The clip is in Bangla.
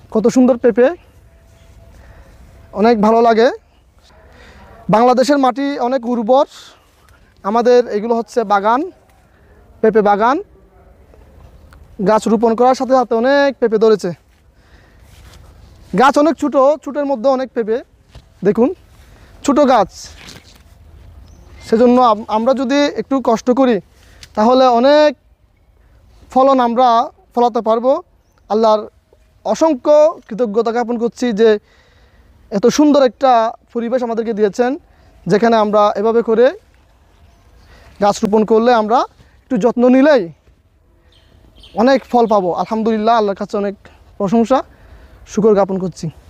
কত সুন্দর পেঁপে, অনেক ভালো লাগে। বাংলাদেশের মাটি অনেক উর্বর। আমাদের এগুলো হচ্ছে বাগান, পেঁপে বাগান। গাছ রোপণ করার সাথে সাথে অনেক পেঁপে ধরেছে। গাছ অনেক ছোটো, ছোটোর মধ্যে অনেক পেঁপে, দেখুন ছোটো গাছ। সেজন্য আমরা যদি একটু কষ্ট করি তাহলে অনেক ফলন আমরা ফলাতে পারবো। আল্লাহর অসংখ্য কৃতজ্ঞতা জ্ঞাপন করছি যে এত সুন্দর একটা পরিবেশ আমাদেরকে দিয়েছেন, যেখানে আমরা এভাবে করে গাছ রোপণ করলে, আমরা একটু যত্ন নিলেই অনেক ফল পাবো। আলহামদুলিল্লাহ, আল্লাহর কাছে অনেক প্রশংসা, শুকর জ্ঞাপন করছি।